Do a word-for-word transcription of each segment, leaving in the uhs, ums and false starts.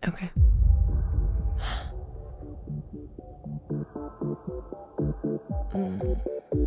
Okay. Mm.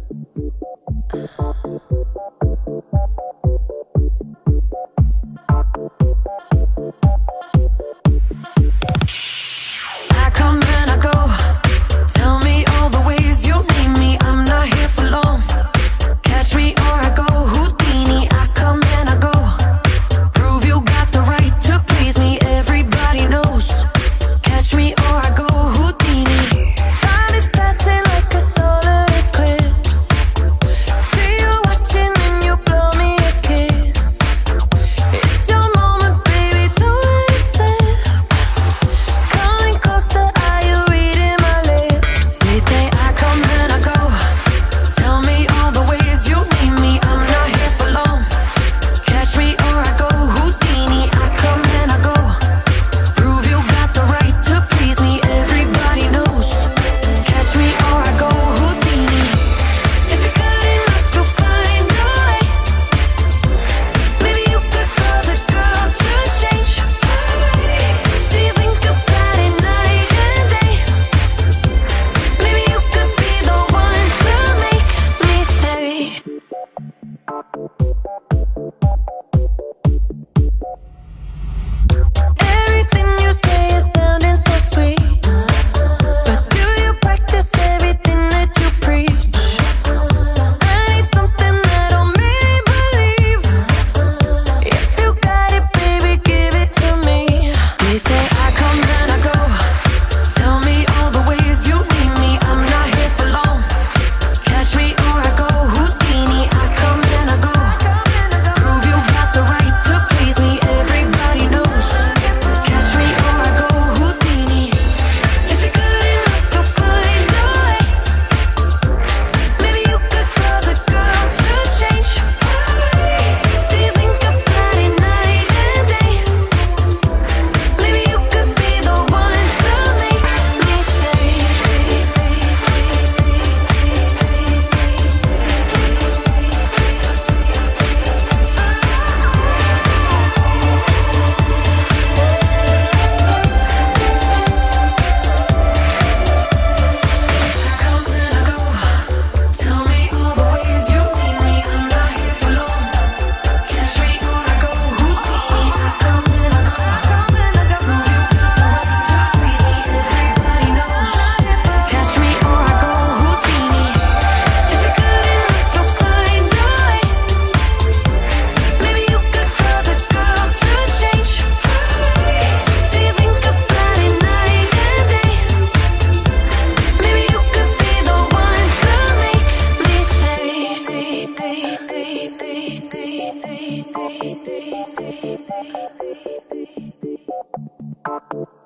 I come and I go. Tell me all the ways you need me. I'm not here for long. Catch me or I go Houdini. I come and I go. Prove you got the right to please me. Everybody knows. Catch me or I go Houdini. Time is passing like a solar eclipse. See you watching and you blow me a kiss. It's your moment, baby, don't let it slip. Coming closer, are you reading my lips? They say I come and I go. Tell me all the ways you need me. I'm not here for long. Catch me or I go Houdini. I come and I go. Prove you got the right to please me. Everybody knows. Catch me or I go Houdini. If you're good enough, you'll find a way. Maybe you could cause a girl to change. Do you think about it night and day? Maybe you could be the one to make me stay. Everything you say is sounding so sweet, but do you practice everything that you preach? I need something that'll make me believe. If you got it, baby, give it to me. They say I come and I go. Tell me all the ways you need me. I'm not here for long. Catch me or I go Houdini. I come and I go. Prove you got the right to please me. Everybody knows. Catch me or I go Houdini. If you're good enough, you'll find a way. Maybe you could cause a girl to change. Do you think about it night and day? Maybe you could be the one to make me stay. Come and I go. Tell me all the ways you need me. I'm not here for long. Catch me or I go Houdini. I come and I go. Come and I go. Prove you got the right to please me. Everybody knows. Catch me or I go Houdini. If you're good enough, you'll find a way. Maybe you could cause a girl to change. Do you think about it night and day? Maybe you could be the one to make me stay.